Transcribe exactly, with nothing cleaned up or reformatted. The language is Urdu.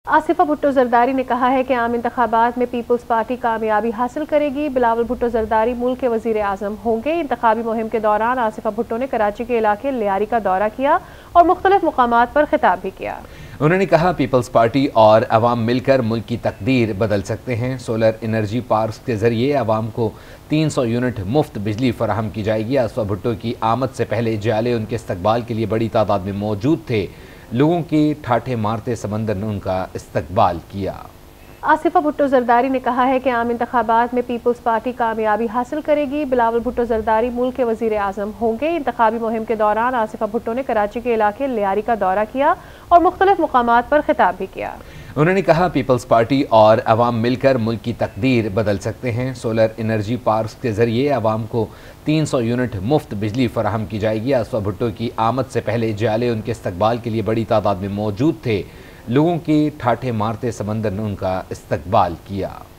آصفہ بھٹو زرداری نے کہا ہے کہ عام انتخابات میں پیپلز پارٹی کامیابی حاصل کرے گی۔ بلاول بھٹو زرداری ملک کے وزیر اعظم ہوں گے۔ انتخابی مہم کے دوران آصفہ بھٹو نے کراچی کے علاقے لیاری کا دورہ کیا اور مختلف مقامات پر خطاب بھی کیا۔ انہوں نے کہا پیپلز پارٹی اور عوام مل کر ملک کی تقدیر بدل سکتے ہیں۔ سولر انرجی پارکس کے ذریعے عوام کو تین سو یونٹ مفت بجلی فراہم کی جائے گی۔ آصفہ بھٹو کی آمد سے پہلے جالے ان کے استقبال کے لیے بڑی تعداد میں موجود تھے۔ لوگوں کے ٹھاٹھے مارتے سمندر نے ان کا استقبال کیا۔ آصفہ بھٹو زرداری نے کہا ہے کہ عام انتخابات میں پیپلز پارٹی کامیابی حاصل کرے گی۔ بلاول بھٹو زرداری ملک کے وزیر اعظم ہوں گے۔ انتخابی مہم کے دوران آصفہ بھٹو نے کراچی کے علاقے لیاری کا دورہ کیا اور مختلف مقامات پر خطاب بھی کیا۔ انہوں نے کہا پیپلز پارٹی اور عوام مل کر ملک کی تقدیر بدل سکتے ہیں۔ سولر انرجی پارکس کے ذریعے عوام کو تین سو یونٹ مفت بجلی فراہم کی جائے گی۔ آصفہ بھٹو کی آمد سے پہلے جالے ان کے استقبال کے لیے بڑی تعداد میں موجود تھے۔ لوگوں کے ٹھاٹھے مارتے سمندر نے ان کا استقبال کیا۔